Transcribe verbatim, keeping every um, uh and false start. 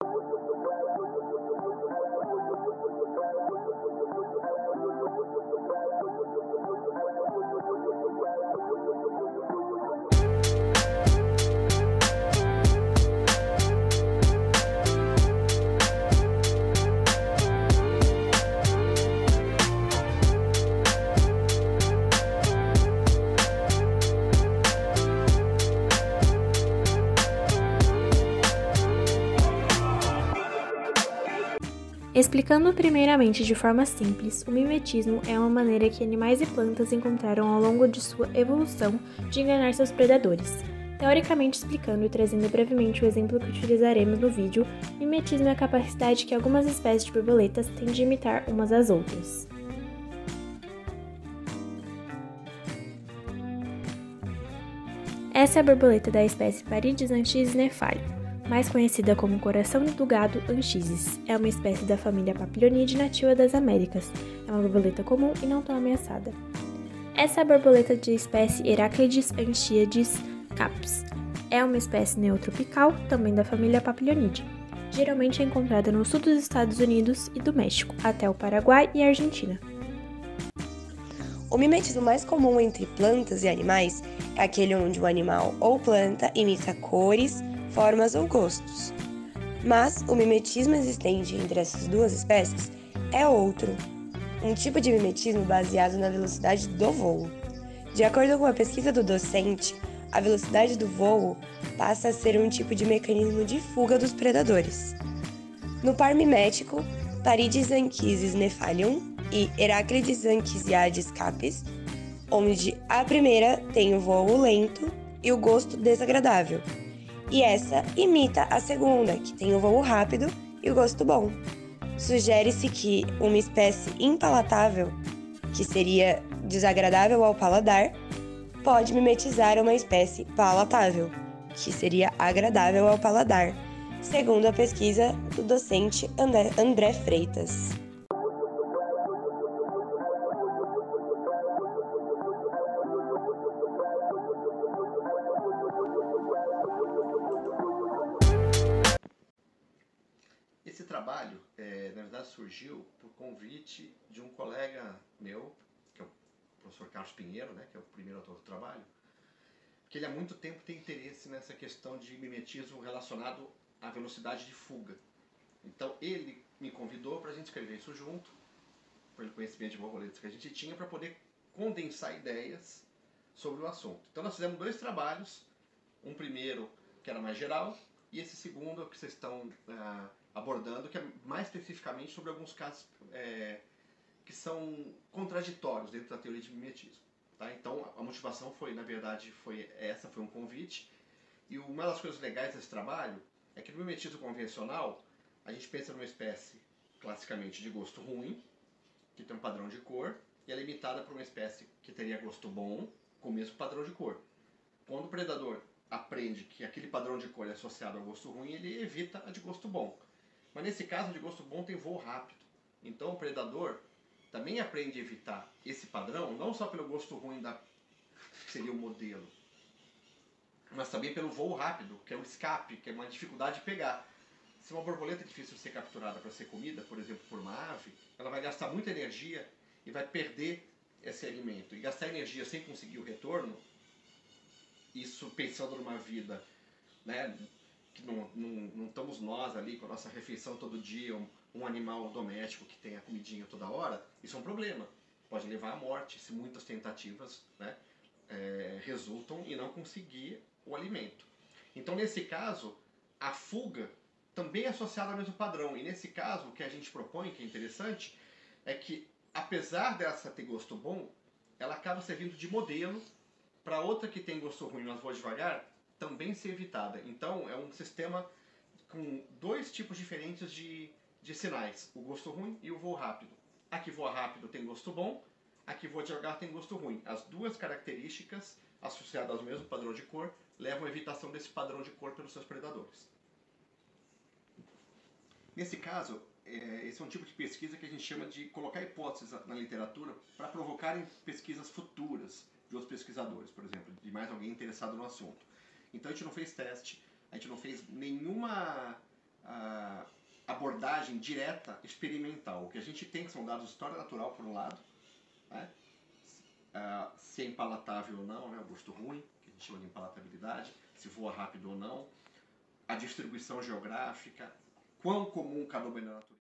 Explicando primeiramente de forma simples, o mimetismo é uma maneira que animais e plantas encontraram ao longo de sua evolução de enganar seus predadores. Teoricamente explicando e trazendo brevemente o exemplo que utilizaremos no vídeo, mimetismo é a capacidade que algumas espécies de borboletas têm de imitar umas às outras. Essa é a borboleta da espécie Parides anchises nefalium, mais conhecida como coração do gado anchises. É uma espécie da família Papilionidae nativa das Américas. É uma borboleta comum e não tão ameaçada. Essa é a borboleta de espécie Heraclides anchiades caps. É uma espécie neotropical, também da família Papilionidae. Geralmente é encontrada no sul dos Estados Unidos e do México, até o Paraguai e a Argentina. O mimetismo mais comum entre plantas e animais é aquele onde o animal ou planta imita cores, formas ou gostos. Mas o mimetismo existente entre essas duas espécies é outro, um tipo de mimetismo baseado na velocidade do voo. De acordo com a pesquisa do docente, a velocidade do voo passa a ser um tipo de mecanismo de fuga dos predadores. No par mimético, Parides anchises nefalium e Heraclides anchisiades capes, onde a primeira tem o voo lento e o gosto desagradável, e essa imita a segunda, que tem o voo rápido e o gosto bom. Sugere-se que uma espécie impalatável, que seria desagradável ao paladar, pode mimetizar uma espécie palatável, que seria agradável ao paladar, segundo a pesquisa do docente André, André Freitas. Esse trabalho, é, na verdade, surgiu por convite de um colega meu, que é o professor Carlos Pinheiro, né, que é o primeiro autor do trabalho, que ele há muito tempo tem interesse nessa questão de mimetismo relacionado à velocidade de fuga. Então ele me convidou para a gente escrever isso junto, pelo conhecimento de borboletas que a gente tinha, para poder condensar ideias sobre o assunto. Então nós fizemos dois trabalhos, um primeiro que era mais geral, e esse segundo que vocês estão ah, abordando, que é mais especificamente sobre alguns casos é, que são contraditórios dentro da teoria de mimetismo. Tá? Então a motivação foi, na verdade, foi essa, foi um convite. E uma das coisas legais desse trabalho é que no mimetismo convencional, a gente pensa numa espécie classicamente de gosto ruim, que tem um padrão de cor, e ela é imitada por uma espécie que teria gosto bom, com o mesmo padrão de cor. Quando o predador aprende que aquele padrão de cor é associado ao gosto ruim, ele evita a de gosto bom. Mas nesse caso, a de gosto bom tem voo rápido. Então o predador também aprende a evitar esse padrão, não só pelo gosto ruim da que seria o modelo, mas também pelo voo rápido, que é o escape, que é uma dificuldade de pegar. Se uma borboleta é difícil de ser capturada para ser comida, por exemplo, por uma ave, ela vai gastar muita energia e vai perder esse alimento. E gastar energia sem conseguir o retorno, isso pensando numa vida, né, que não, não, não estamos nós ali com a nossa refeição todo dia, um, um animal doméstico que tem a comidinha toda hora, isso é um problema. Pode levar à morte se muitas tentativas, né, é, resultam em não conseguir o alimento. Então, nesse caso, a fuga também é associada ao mesmo padrão. E nesse caso, o que a gente propõe, que é interessante, é que, apesar dessa ter gosto bom, ela acaba servindo de modelo para outra que tem gosto ruim, mas voa devagar, também ser evitada. Então, é um sistema com dois tipos diferentes de, de sinais, o gosto ruim e o voo rápido. A que voa rápido tem gosto bom, a que voa devagar tem gosto ruim. As duas características, associadas ao mesmo padrão de cor, levam à evitação desse padrão de cor pelos seus predadores. Nesse caso, é, esse é um tipo de pesquisa que a gente chama de colocar hipóteses na literatura para provocarem pesquisas futuras de outros pesquisadores, por exemplo, de mais alguém interessado no assunto. Então a gente não fez teste, a gente não fez nenhuma a abordagem direta experimental. O que a gente tem são dados de história natural, por um lado, né? Uh, se é impalatável ou não, né? O gosto ruim, que a gente chama de impalatabilidade, se voa rápido ou não, a distribuição geográfica, quão comum cada obra na natureza.